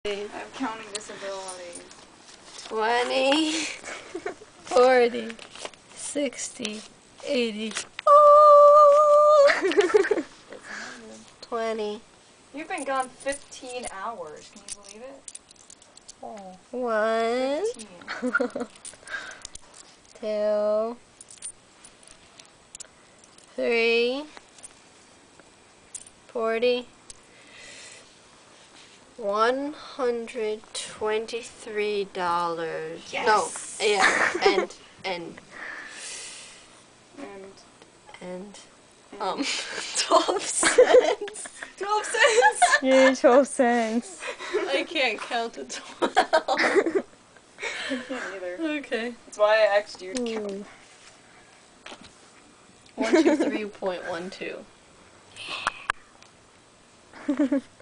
I have counting disability. 20, 40, 60, 80. Oh! 20. You've been gone 15 hours. Can you believe it? Oh. 1, 2, 3, 40, $123. Yes. No, yeah, and 12 cents. 12 cents! Yay, 12 cents. I can't count to 12. I can't either. Okay. That's why I asked you to count. 123.12.